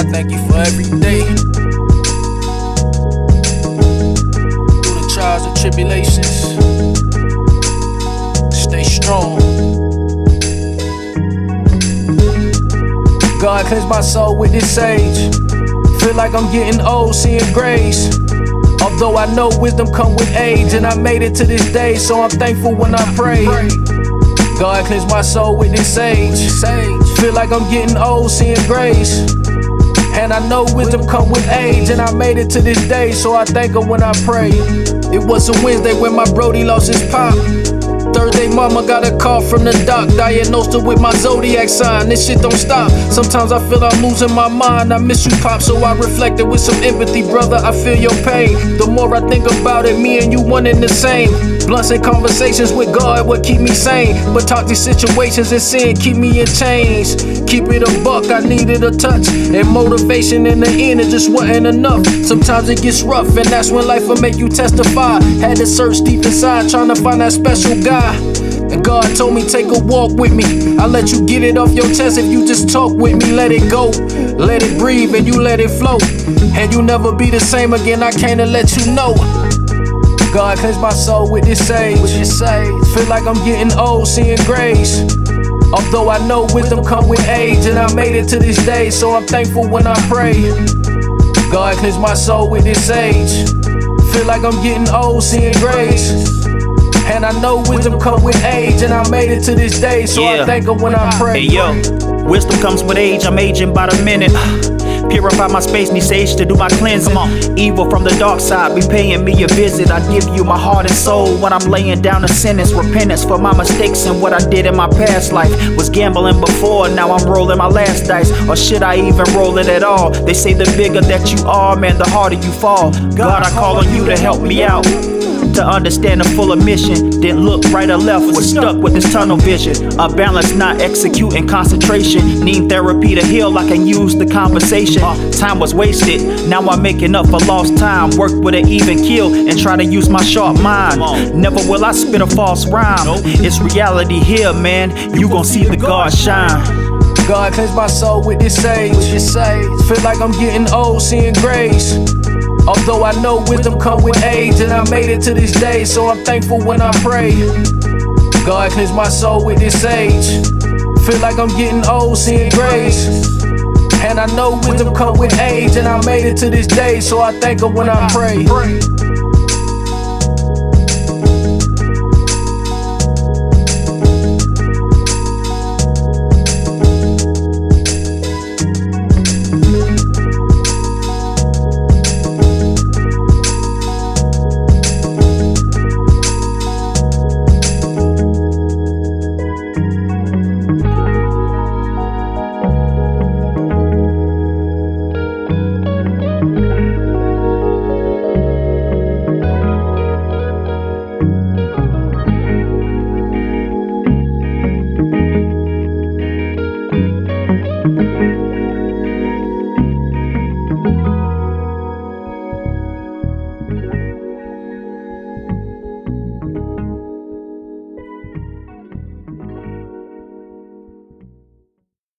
thank you for every day. Through the trials and tribulations, stay strong. God cleanse my soul with this sage. Feel like I'm getting old, seeing grace. Although I know wisdom come with age, and I made it to this day, so I'm thankful when I pray. God cleanse my soul with this sage. Feel like I'm getting old, seeing grace. And I know wisdom come with age, and I made it to this day, so I thank her when I pray. It was a Wednesday when my brody lost his pop. Thursday, mama got a call from the doc, diagnosed her with my zodiac sign. This shit don't stop. Sometimes I feel I'm losing my mind. I miss you, Pop, so I reflected with some empathy, brother. I feel your pain. The more I think about it, me and you one and the same. Blunts and conversations with God would keep me sane, but toxic situations and sin keep me in chains. Keep it a buck, I needed a touch, and motivation in the end, it just wasn't enough. Sometimes it gets rough, and that's when life will make you testify. Had to search deep inside, trying to find that special guy. And God told me, take a walk with me. I let you get it off your chest if you just talk with me. Let it go, let it breathe, and you let it flow. And you never be the same again, I came to let you know. God cleanse my soul with this sage. Feel like I'm getting old, seeing grace. Although I know wisdom come with age, and I made it to this day, so I'm thankful when I pray. God cleanse my soul with this sage. Feel like I'm getting old, seeing grace. And I know wisdom come with age, and I made it to this day, so I thank her when I pray. Hey yo, wisdom comes with age, I'm aging by the minute. Purify my space, need sage to do my cleansing. Evil from the dark side be paying me a visit. I give you my heart and soul when I'm laying down a sentence. Repentance for my mistakes and what I did in my past life. Was gambling before, now I'm rolling my last dice. Or should I even roll it at all? They say the bigger that you are, man, the harder you fall. God, I call on you to help me out, to understand the fuller mission. Didn't look right or left, was stuck with this tunnel vision. Unbalanced, not executing concentration. Need therapy to heal, I can use the conversation. Time was wasted, now I'm making up for lost time. Work with an even keel and try to use my sharp mind. Never will I spit a false rhyme. It's reality here, man, you gon' see the God shine. God cleanse my soul with this sage. Feel like I'm getting old, seeing grace. Although I know wisdom come with age, and I made it to this day, so I'm thankful when I pray. God cleanse my soul with this sage. Feel like I'm getting old, seeing grace. And I know wisdom come with age, and I made it to this day, so I thank her when I pray.